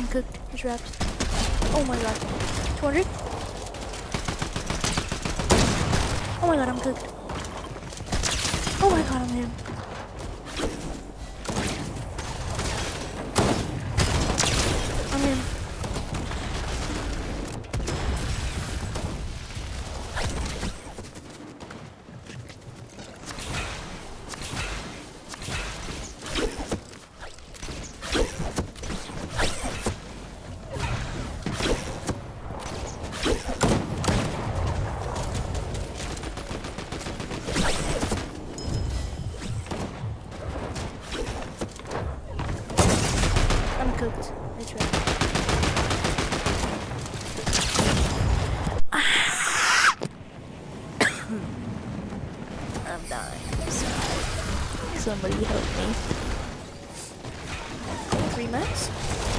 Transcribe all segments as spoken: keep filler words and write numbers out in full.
I'm cooked. He's wrapped. Oh my god. two hundred? Oh my god, I'm cooked. Oh my god, I'm him. I'm him. Cooked. That's right. I'm dying. Sorry. Somebody help me. Three max?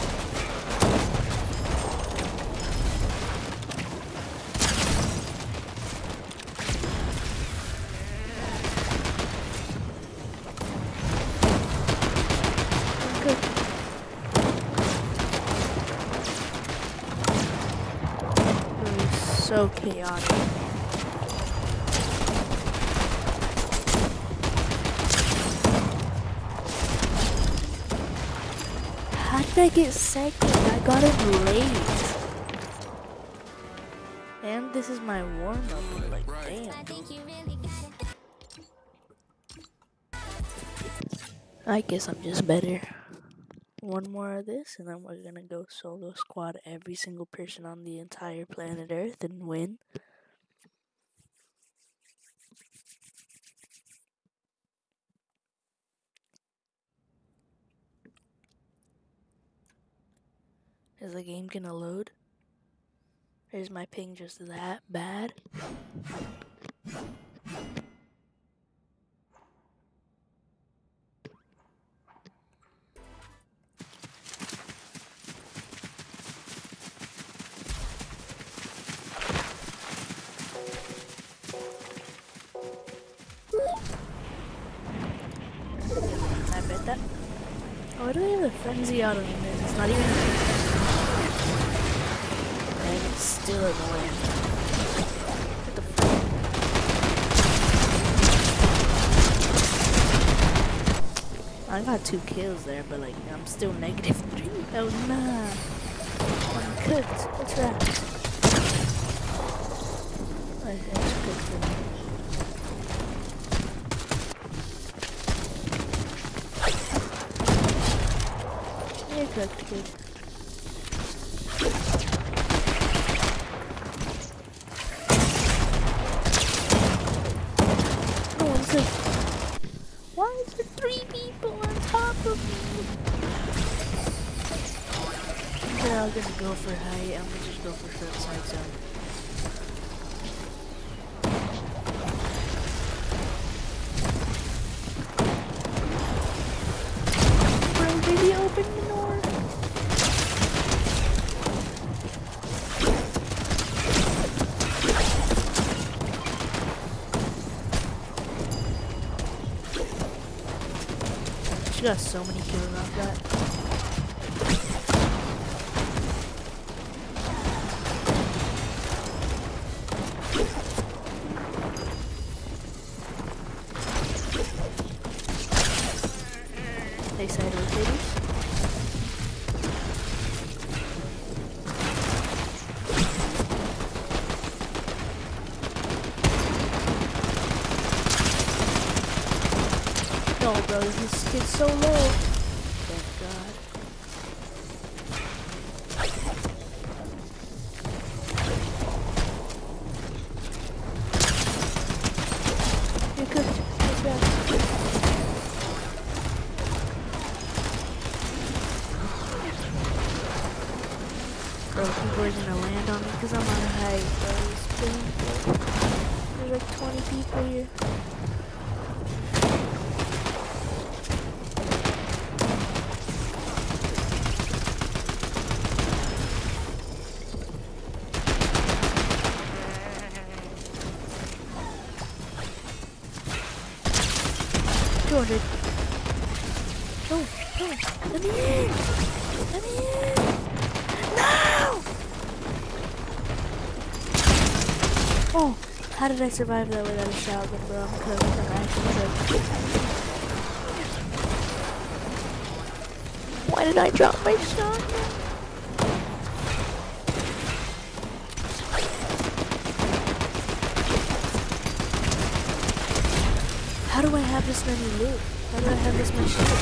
I'm cooked. So chaotic. How did I get second? I got it late. And this is my warm-up. Like, damn. I guess I'm just better. One more of this, and then we're gonna go solo squad every single person on the entire planet Earth and win. Is the game gonna load? Or is my ping just that bad? I bet that. Why do they have a frenzy out on this? It's not even. And it's still annoying. What the fuck? I got two kills there, but like I'm still negative three. Oh nah. I'm cooked. What's that? I it's cooked for me. You're cooked, kid. No one's cooked. Why is there three people on top of me? They're all gonna go for height. I'm gonna just go for short side zone. Bro, baby, open the door. She got so many kills off that. They side rotators. No, bro, this kid's so low. Thank God. You're cooked. That's bad. Bro, people are gonna land on me because I'm on a height, bro. It's painful. There's like twenty people here. two hundred. Go, go. Let me in. Let me in. Oh, how did I survive that without a shotgun, bro? I'm cooked. I'm actually cooked. Why did I drop my shotgun? How do I have this many loot? How do I have this much shit?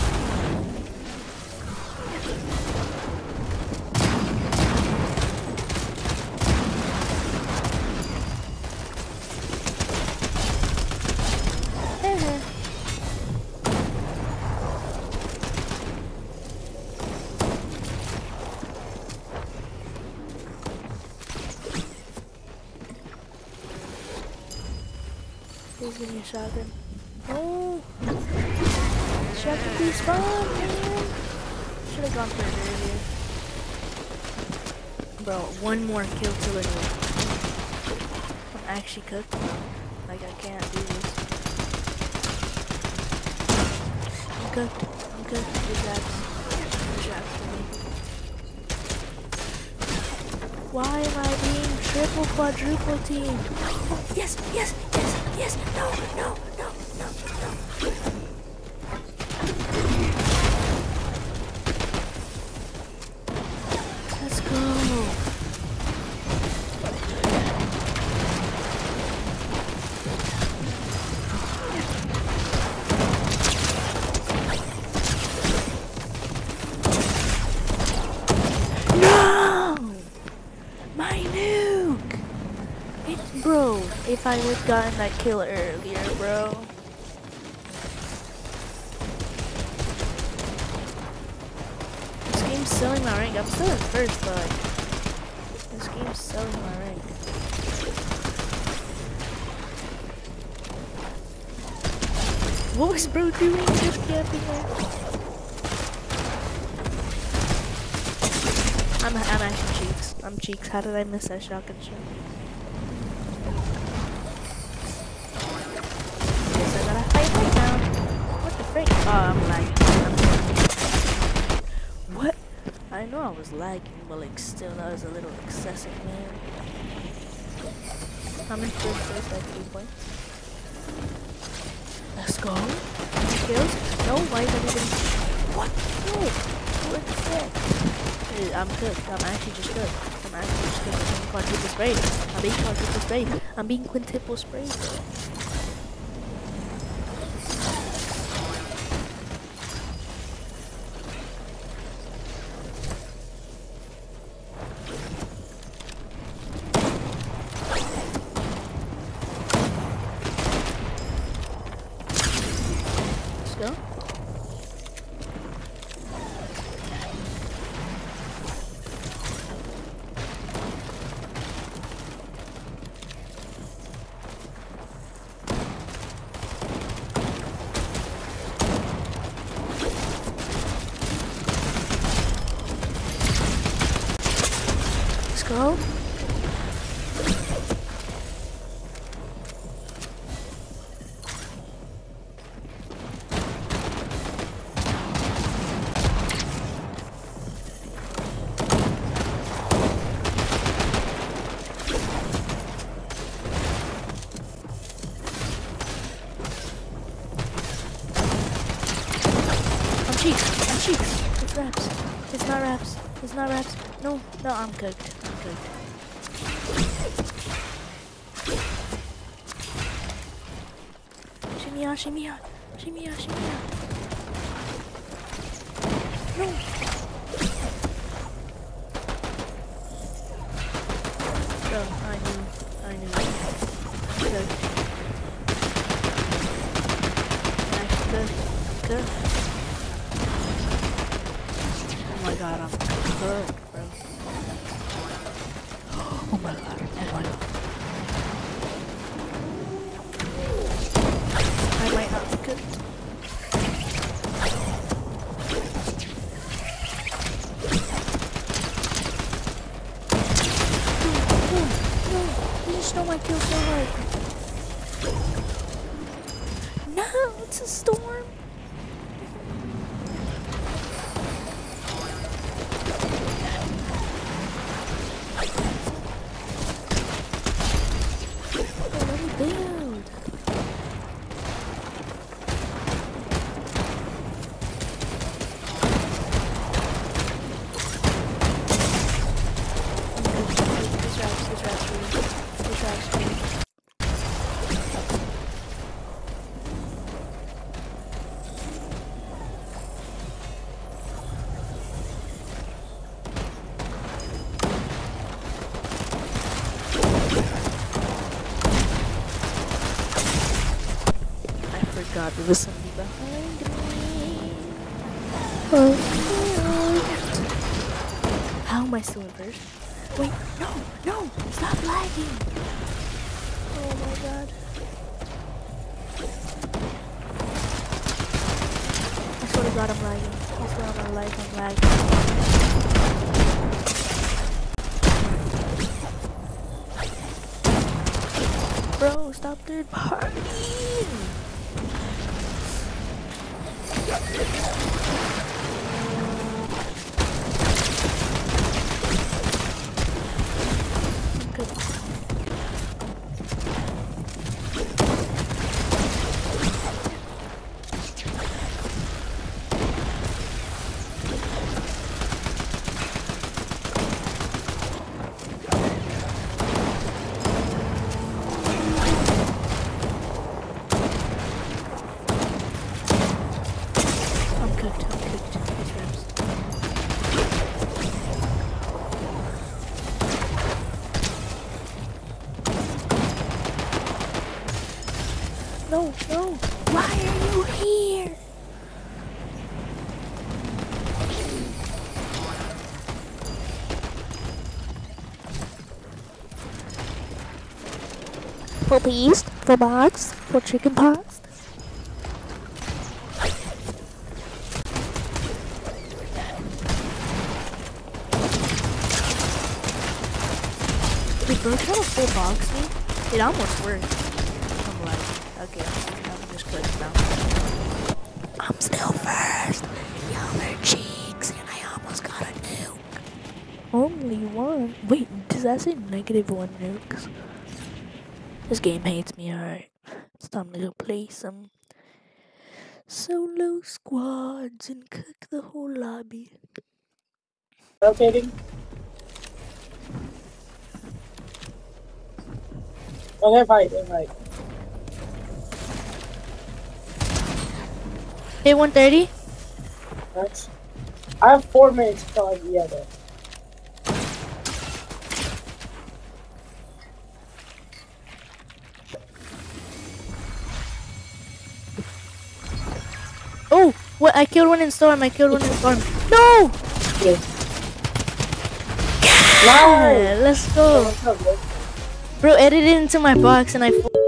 Please give me a shotgun. Oh! Shotgun, please spawn, man! Should have gone for it earlier. Bro, one more kill to win. I'm actually cooked, bro. Like, I can't do this. I'm cooked. I'm cooked. Good traps. Good traps for me. Why am I being triple quadruple teamed? Oh, yes, yes, yes, yes, no, no, no, no, no. Let's go. Bro, if I would gotten that kill earlier, bro. This game's selling my rank. I'm still in first, but like, this game's selling my rank. What was bro doing just camping there? I'm, I'm actually cheeks. I'm cheeks. How did I miss that shotgun shot? Oh, I'm lagging. What? I know I was lagging, but like still that was a little excessive, man. I'm in first place by three points. Let's go. Kills? No, why is everybody... What? No! What the heck? I'm cooked. I'm actually just cooked. I'm actually just cooked. I'm being quadruple sprayed. I'm being quadruple sprayed. I'm being quintuple sprayed, bro. Go. Let's go. Cheeks, I'm cheeks. It's wraps. It's not wraps. It's not wraps. No, no, I'm cooked. I'm cooked. Shimmy out, shimmy out. Shimmy out, shimmy out. No. Bro, I knew. I knew. I'm cooked. I'm cooked. I'm cooked. Oh my god, I'm cooked, bro. Oh my god, oh my god. I might not be cooked. No, no, no. You just stole my kill so hard. No, it's a storm. god, there was somebody behind me. Oh, how am I still in first? Wait, no, no, stop lagging. Oh my god. I swear to god I'm lagging. I swear on my life I'm lagging. Bro, stop third party. No, no. Why are you here? For peas, for box, for chicken pox. Did bro try to full box me? It almost worked. I'm like, okay, I'm just clicking now. I'm still first. Y'all are cheeks, and I almost got a nuke. Only one? Wait, does that say negative one nukes? This game hates me, alright. It's time to go play some solo squads and cook the whole lobby. Rotating. Oh, they're right, they're right. Hey, one thirty? That's, I have four minutes till I the other. Oh, what? I killed one in storm. I killed one in storm. No! Yes. Yeah, let's go. Oh, Bro, edit it into my box and I.